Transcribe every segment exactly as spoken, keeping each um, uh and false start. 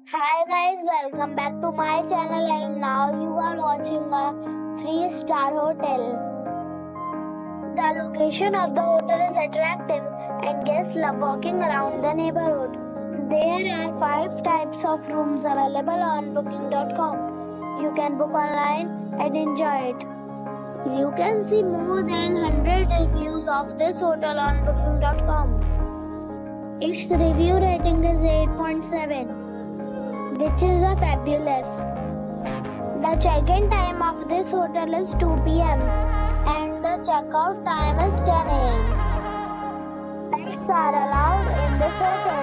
Hi guys, welcome back to my channel and now you are watching a three star hotel. The location of the hotel is attractive and guests love walking around the neighborhood. There are five types of rooms available on booking dot com. You can book online and enjoy it. You can see more than one hundred reviews of this hotel on booking dot com. Its review rating is eight point seven. which is a fabulous. The check-in time of this hotel is two p m and the check-out time is ten a m Pets are allowed in this hotel.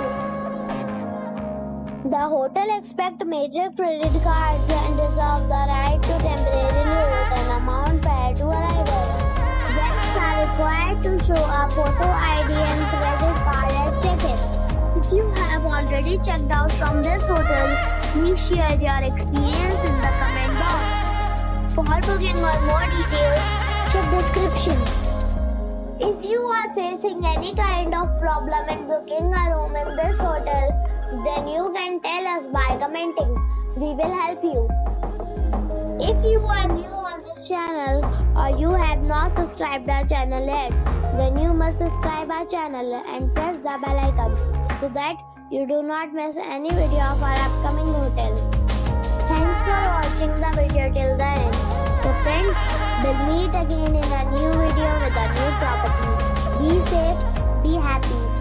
The hotel accepts major credit cards and reserves the right to temporarily hold an amount prior to arrival. Guests are required to show a photo I D and credit card at check-in. If you have already checked out from this hotel, please share your experience in the comment box. For booking or more details, check description. If you are facing any kind of problem in booking a room in this hotel, then you can tell us by commenting. We will help you. If you are new on this channel or you have not subscribed our channel yet, then you must subscribe our channel and press the bell icon so that you do not miss any video of our upcoming hotel. Thanks for watching the video till the end. So friends, we'll meet again in a new video with a new property. Be safe, be happy.